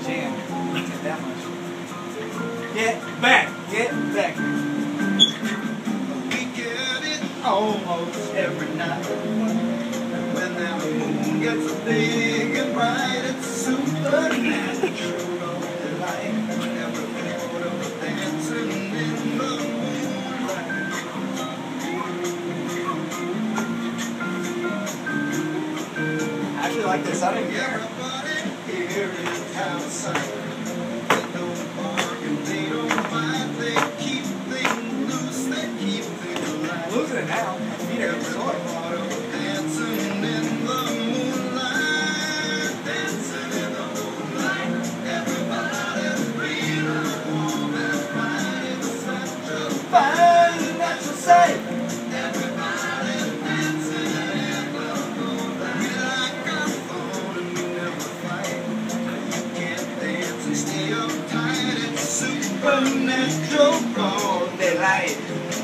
jam. Get that much. Get back. Get back. We get it almost every night. When that moon gets big and bright, it's supernatural delight. Every photo dancing in the moonlight. I actually like this. I don't care. Everybody here in town sight. They don't bargain, they don't fight, they keep things loose, they keep things alive. Losing it now. My feet are sore. Dancing in the moonlight, dancing in the moonlight. Everybody's feeling warm and fine. It's such a fine natural sight. Everybody's dancing in the moonlight. We like our phone and we never fight. You can't dance and stay uptight. It's supernatural broad daylight.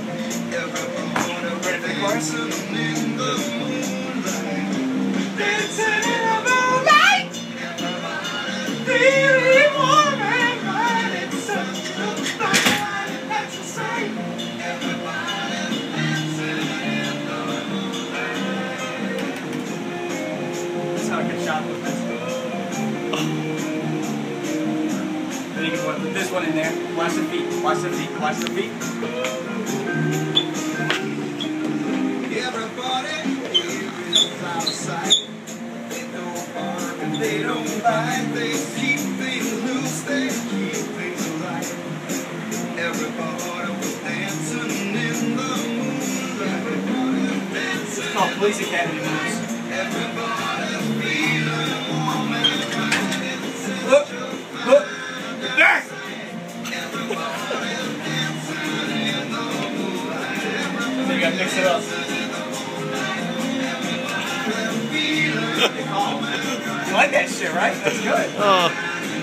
Ready for the chorus? Dancing in the moonlight. Dancing in the moonlight. Feeling warm and bright. It's such a fine natural sight. Everybody's dancing in the moonlight. That's not a good shot with this. Then you can put this one in there. Watch the feet. Watch the feet. Watch the feet. Everybody here is outside. They don't bark and they don't bite. They keep things loose, they keep things alive. Everybody was dancing in the moonlight. Everybody dancing. It's called Police Academy moves. Everybody's feeling warm and bright. It's Look. Look. There. everybody's dancing in the moonlight. So you gotta mix it up. You like that shit, right? That's good. Oh.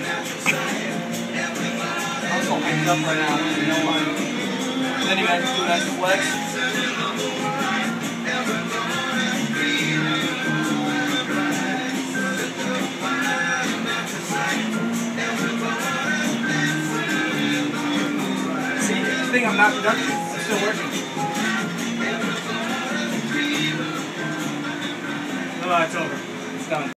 I'm so hyped up right now. I don't even know why. And then you gotta just do a nice flex. See, the thing I'm not productive. I'm still working. No, it's over. It's done.